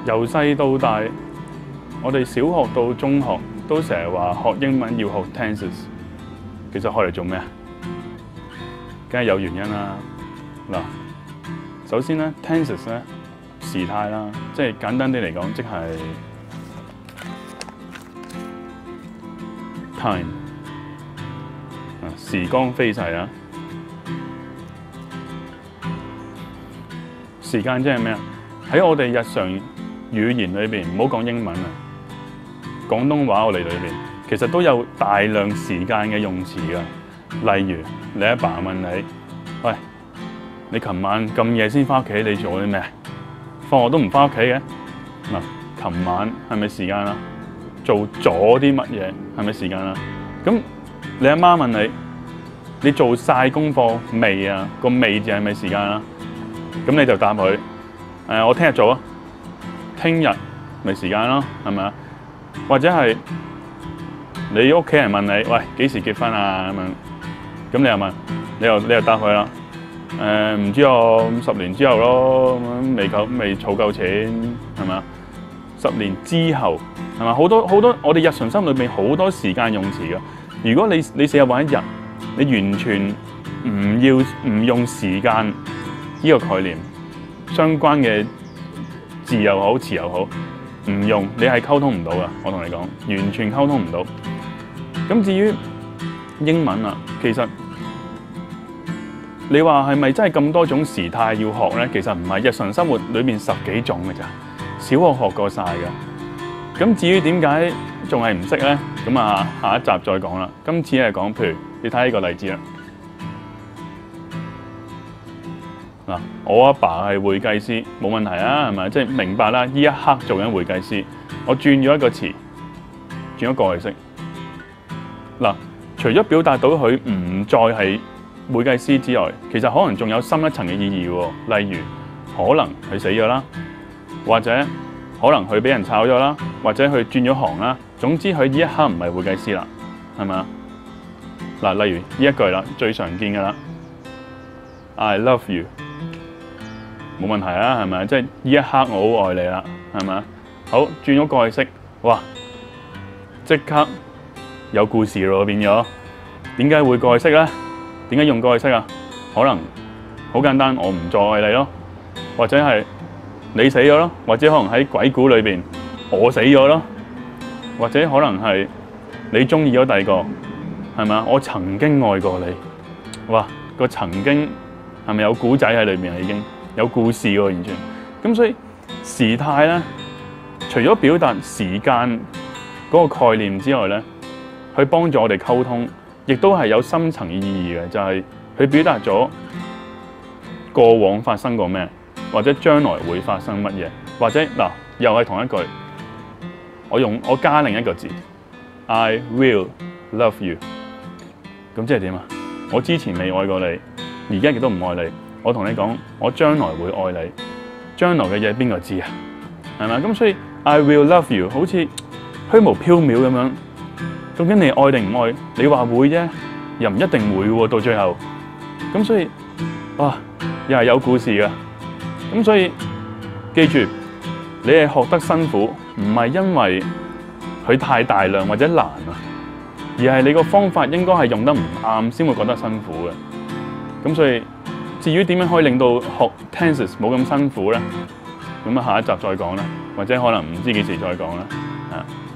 由細到大，我哋小學到中學都成日話學英文要學 tenses， 其實學嚟做咩啊？梗係有原因啦。嗱，首先咧 tenses 咧時態啦，即係簡單啲嚟講，即係 time 時光飛逝啊。時間即係咩啊？喺我哋日常語言裏邊，唔好講英文啊，廣東話我哋裏邊其實都有大量時間嘅用詞㗎。例如你阿爸問你：喂，你琴晚咁夜先翻屋企，你做啲咩？放學都唔翻屋企嘅。嗱，琴晚係咪時間啊？做咗啲乜嘢係咪時間啊？咁你阿媽問你：你做晒功課未啊？個未字係咪時間啊？咁你就答佢：我聽日做啊。聽日咪時間咯，係咪啊？或者係你屋企人問你：喂，幾時結婚啊？咁樣，咁你又問，你又答佢啦。唔知我10年之後咯，咁未儲夠錢，係咪啊？10年之後係咪？好多我哋日常生活裏面好多時間用詞㗎。如果你試下揾一日，你完全唔用時間呢個概念，相關嘅字又好詞又好，唔用你係溝通唔到㗎。我同你講，完全溝通唔到。咁至於英文啊，其實你話係咪真係咁多種時態要學咧？其實唔係，日常生活裏面10幾種㗎咋，小學學過晒㗎。咁至於點解仲係唔識咧？咁啊，下一集再講啦。今次係講，譬如你睇呢個例子啦。嗱，我阿爸係會計師，冇問題啊，係咪？即係明白啦。呢一刻做緊會計師，我轉咗一個詞，轉咗過去式。嗱，除咗表達到佢唔再係會計師之外，其實可能仲有深一層嘅意義喎。例如，可能佢死咗啦，或者可能佢俾人炒咗啦，或者佢轉咗行啦。總之佢呢一刻唔係會計師啦，係咪啊？嗱，例如呢一句啦，最常見㗎啦 ，I love you。冇問題啊，係咪？即係呢一刻我好愛你啦，係咪？好，轉咗過去式，哇！即刻有故事咯，變咗。點解會過去式咧？點解用過去式啊？可能好簡單，我唔再愛你咯，或者係你死咗咯，或者可能喺鬼故裏邊我死咗咯，或者可能係你中意咗第二個，係咪啊？我曾經愛過你，哇！個曾經係咪有古仔喺裏面啊？已經。有故事喎，完全咁，所以時態咧，除咗表達時間嗰個概念之外咧，去幫助我哋溝通，亦都係有深層意義嘅，就係佢表達咗過往發生過咩，或者將來會發生乜嘢，或者嗱又係同一句，我加另一個字 ，I will love you， 咁即係點啊？我之前未愛過你，而家亦都唔愛你。我同你講，我將來會愛你。將來嘅嘢邊個知啊？係咪？咁所以 I will love you 好似虛無縹緲咁樣。究竟你愛定唔愛？你話會啫，又唔一定會喎。到最後，咁所以哇，又係有故事㗎。咁所以記住，你係學得辛苦，唔係因為佢太大量或者難啊，而係你個方法應該係用得唔啱，先會覺得辛苦嘅。咁所以。至於點樣可以令到學 tenses 冇咁辛苦咧？咁啊，下一集再講啦，或者可能唔知幾時再講啦。